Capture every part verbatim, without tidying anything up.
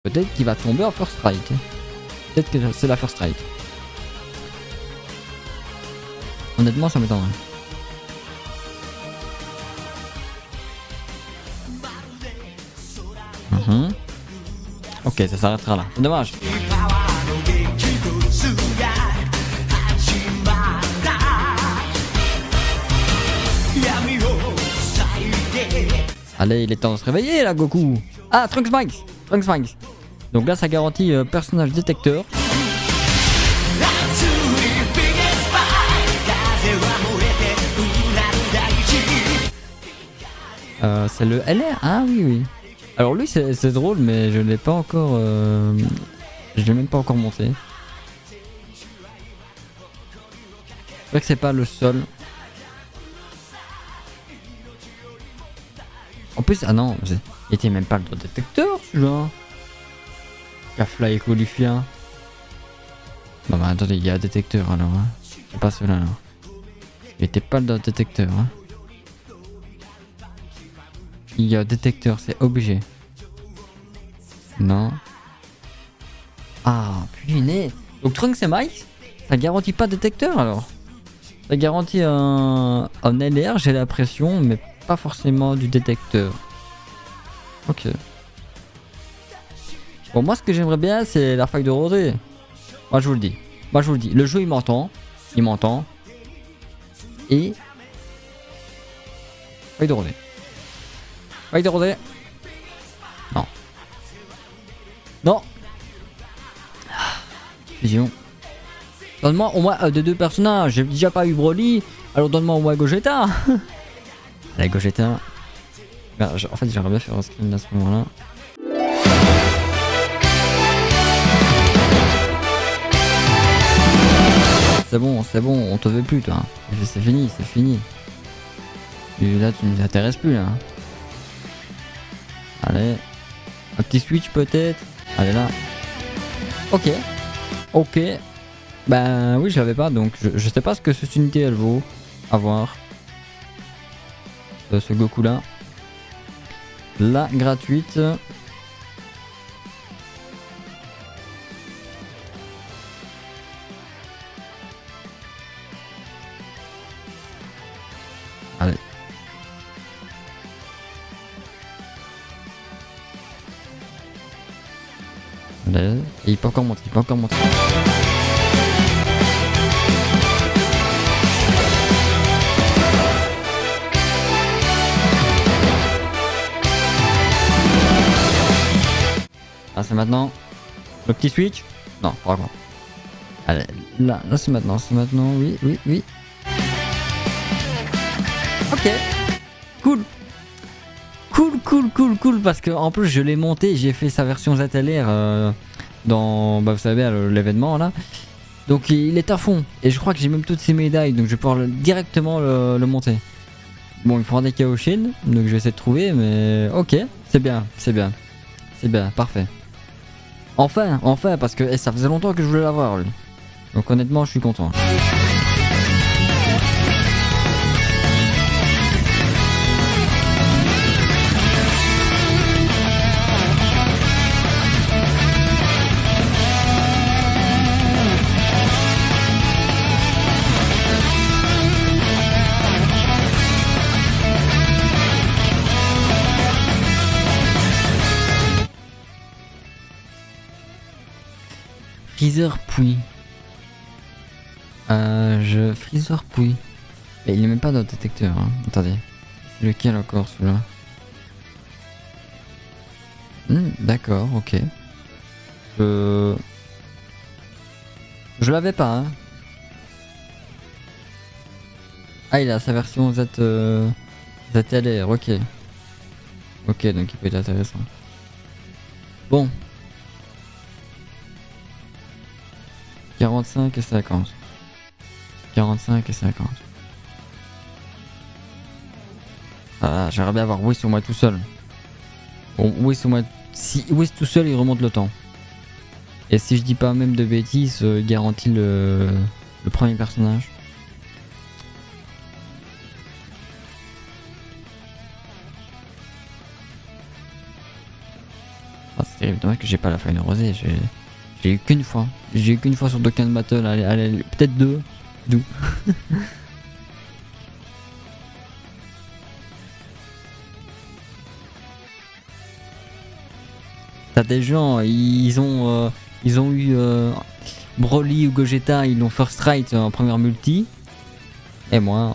Peut-être qu'il va tomber en first strike. Peut-être que c'est la first strike. Honnêtement, ça m'étonnerait. Mmh. Ok, ça s'arrêtera là. C'est dommage. Allez, il est temps de se réveiller là, Goku. Ah, Trunks Max. Trunks Max. Donc là, ça garantit euh, personnage détecteur. Euh, c'est le L R. Ah oui, oui. Alors lui, c'est drôle, mais je l'ai pas encore... Euh... Je l'ai même pas encore monté. C'est vrai que c'est pas le seul. En plus, ah non, il était même pas le détecteur celui-là. Cafla et Colifia. Non mais attendez, il y a un détecteur alors. Hein. C'est pas celui-là alors. Il était pas le détecteur. Hein. Il y a un détecteur, c'est obligé. Non. Ah, punaise. Donc Trunks et Mike, ça garantit pas détecteur alors. Ça garantit un, un L R, j'ai l'impression, mais pas forcément du détecteur. Ok. Bon, moi ce que j'aimerais bien, c'est la faille de rosée. Moi je vous le dis. Moi je vous le dis. Le jeu il m'entend. Il m'entend. Et... faille de rosée. Faille de rosée. Non. Non. Vision. Donne-moi au moins euh, de deux personnages. J'ai déjà pas eu Broly. Alors donne-moi au moins Gogeta. La Gogeta. Ben, en fait, j'aimerais bien faire un screen à ce moment-là. C'est bon, c'est bon, on te veut plus, toi. C'est fini, c'est fini. Et là, tu nous intéresses plus, là. Allez. Un petit switch, peut-être. Allez, là. Ok. Ok. Ben oui, je l'avais pas, donc je, je sais pas ce que cette unité, elle vaut. À voir. Euh, ce Goku là. La gratuite. Allez. Allez. Et il peut encore monter, il peut encore monter. Ah, c'est maintenant. Le petit switch. Non, pas encore. Allez, là, là c'est maintenant, c'est maintenant, oui, oui, oui. Ok. Cool. Cool, cool, cool, cool, parce que en plus je l'ai monté, j'ai fait sa version Z L R euh, dans, bah, vous savez, l'événement là. Donc il est à fond, et je crois que j'ai même toutes ses médailles, donc je vais pouvoir le, directement le, le monter. Bon, il faudra des Kaioshin, donc je vais essayer de trouver, mais ok, c'est bien, c'est bien. C'est bien, parfait. Enfin, enfin, parce que eh, ça faisait longtemps que je voulais l'avoir lui. Donc honnêtement, je suis content. Freezer Pouille. Euh, je... Freezer Pouille. Et il n'est même pas dans le détecteur. Hein. Attendez. Lequel encore celui-là? hmm, D'accord, ok. Je... Je l'avais pas. Hein. Ah, il a sa version Z... Euh... Z L R, ok. Ok, donc il peut être intéressant. Bon. quarante-cinq et cinquante. quarante-cinq et cinquante. Ah, j'aimerais bien avoir Whis sur moi tout seul. Bon, Whis sur moi. Si Whis tout seul, il remonte le temps. Et si je dis pas même de bêtises, euh, il garantit le, le premier personnage. Ah, c'est terrible. dommage que j'ai pas la faille de rosée. J'ai j'ai eu qu'une fois. J'ai eu qu'une fois sur Dokkan Battle. Allez, allez peut-être deux. D'où T'as des gens, ils ont, euh, ils ont eu euh, Broly ou Gogeta, ils l'ont first right en première multi. Et moi,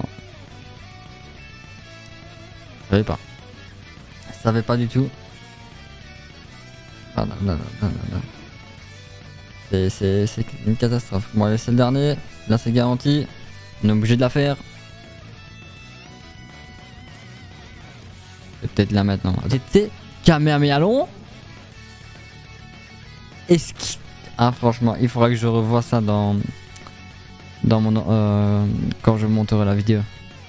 je savais pas. Je savais pas du tout. Ah non, non, non, non, non. C'est une catastrophe. Bon, allez, c'est le dernier. Là, c'est garanti. On est obligé de la faire. C'est peut-être là maintenant. C'était Kamehameha long. Est-ce qu'il... Ah, franchement, il faudra que je revoie ça dans... Dans mon... Euh... Quand je monterai la vidéo.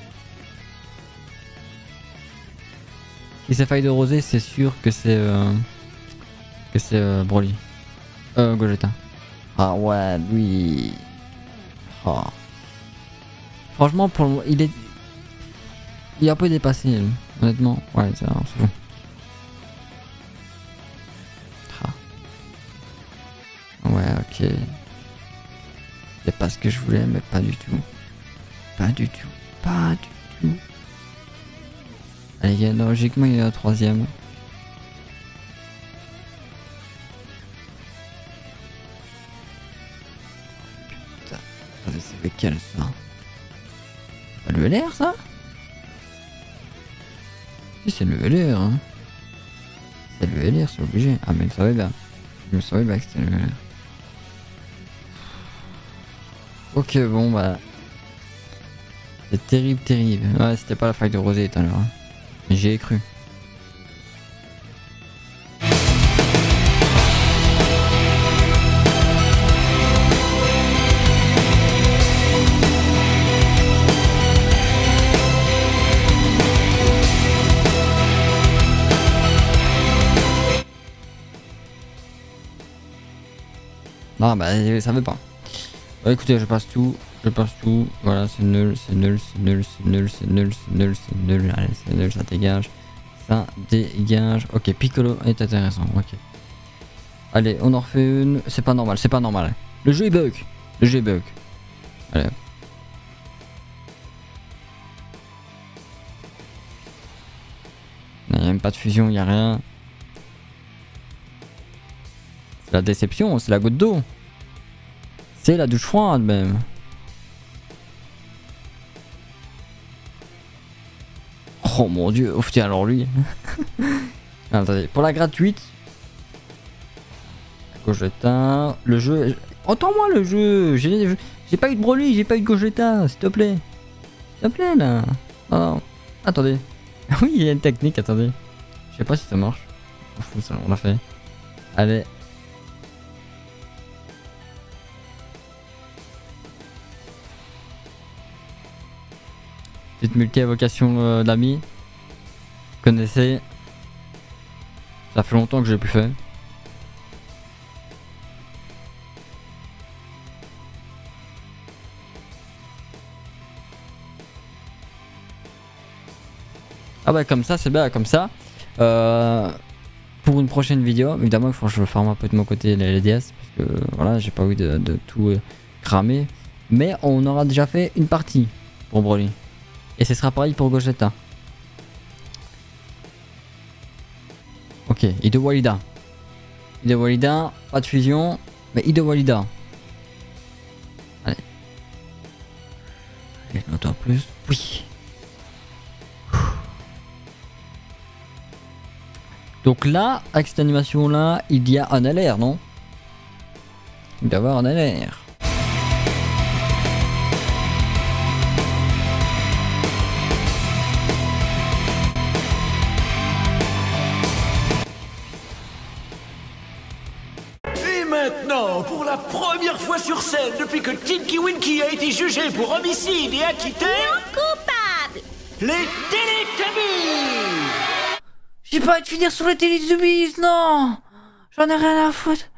Si c'est faille de rosée, c'est sûr que c'est... Euh... Que c'est euh, Broly. Euh, Gogeta. Ah ouais, lui... Oh. Franchement, pour le... il est... Il est un peu dépassé, lui. Honnêtement. Ouais, c'est bon. Ouais, ok. C'est pas ce que je voulais, mais pas du tout. Pas du tout. Pas du tout. Allez, il y a, logiquement, il y a un troisième. Putain. C'est lequel ça? C'est le L R ça? Si, c'est le L R, hein. C'est le L R, c'est obligé. Ah, mais il savait bien. Je me savais bien que c'était le L R. Ok, bon bah... C'est terrible, terrible. Ouais, c'était pas la faille de rosée tout à l'heure. Hein. Mais j'y ai cru. Non, bah ça veut pas. Bah, écoutez, je passe tout. Je passe tout. Voilà, c'est nul, c'est nul, c'est nul, c'est nul, c'est nul, c'est nul, c'est nul. Allez, c'est nul, ça dégage. Ça dégage. Ok, Piccolo est intéressant. Ok. Allez, on en refait une. C'est pas normal, c'est pas normal. Le jeu est bug. Le jeu est bug. Allez. Il n'y a même pas de fusion, il n'y a rien. C'est la déception, c'est la goutte d'eau. C'est la douche froide même. Oh mon dieu, oh, tiens alors lui. Attendez, pour la gratuite. Gogeta, le jeu. Entends-moi le jeu. J'ai pas eu de Broly, j'ai pas eu de Gogeta, s'il te plaît. S'il te plaît là. Non, non. Attendez. Oui, il y a une technique, attendez. Je sais pas si ça marche. On fout ça, on l'a fait. Allez. Petite multi-évocation euh, d'amis. Vous connaissez. Ça fait longtemps que j'ai plus fait. Ah bah comme ça, c'est bien, comme ça. Euh, pour une prochaine vidéo, évidemment, il faut que je farme un peu de mon côté les, les D S. Parce que voilà, j'ai pas envie de, de tout euh, cramer. Mais on aura déjà fait une partie pour Broly. Et ce sera pareil pour Gogeta. Ok, Ido Walida. Ido Walida, pas de fusion, mais Ido Walida. Allez. Allez, je m'entends plus. Oui. Donc là, avec cette animation là, il y a un L R, non? Il doit y avoir un L R. Maintenant, pour la première fois sur scène depuis que Tinky Winky a été jugé pour homicide et acquitté... Non coupable. Les Teletubbies. J'ai pas envie de finir sur les Teletubbies, non. J'en ai rien à foutre.